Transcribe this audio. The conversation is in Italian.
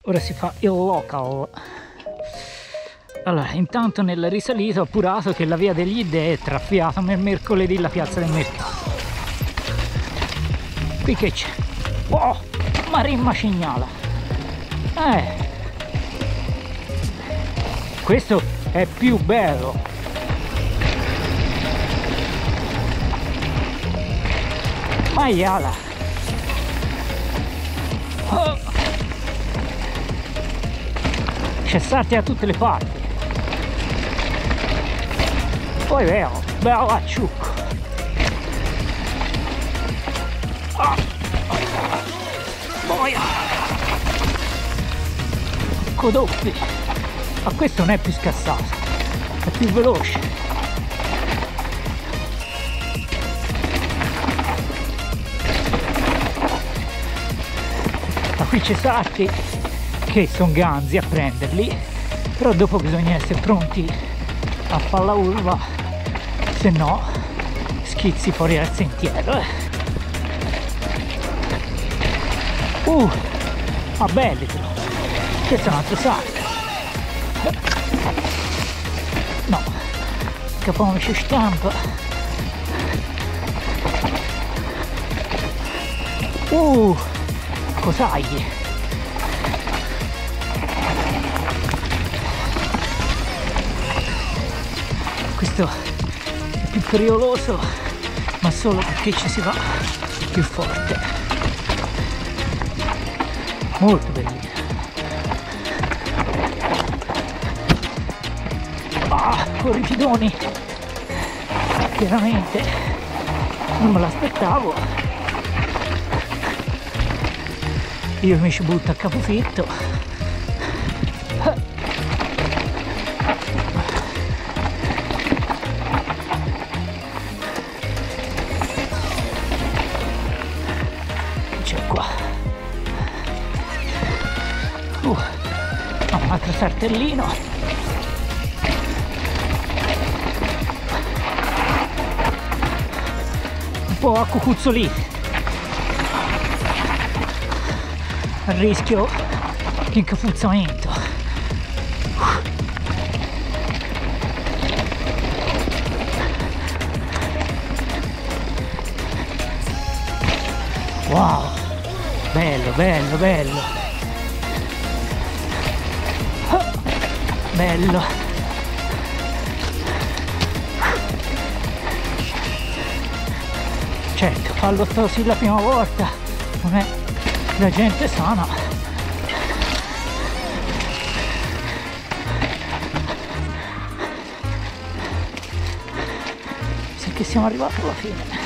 Ora si fa il local. Allora, intanto nel risalito ho appurato che la via degli Dei è traffiata mercoledì la piazza del mercato. Qui che c'è? Oh, Marin Cignala. Questo è più bello. Maiala. Oh. C'è sarti da tutte le parti. Poi vero, bello acciucco. Boia. Codoppi. Ma questo non è più scassato, è più veloce. Ma qui c'è sarti che sono ganzi a prenderli, però dopo bisogna essere pronti a fare la urva, se no schizzi fuori dal sentiero. Ma belli però, questo è un altro sacco. No, capone ci stampa. Cos'hai? Questo è più pericoloso, ma solo perché ci si va più forte. Molto bellino. Corripidoni, veramente non me l'aspettavo. Io mi ci butto a capofitto. C'è qua un altro sartellino. A cucuzzolì, a rischio di incafuzzamento. Wow, bello, bello, bello, bello. Certo, farlo così la prima volta non è da gente sana. Sì che siamo arrivati alla fine.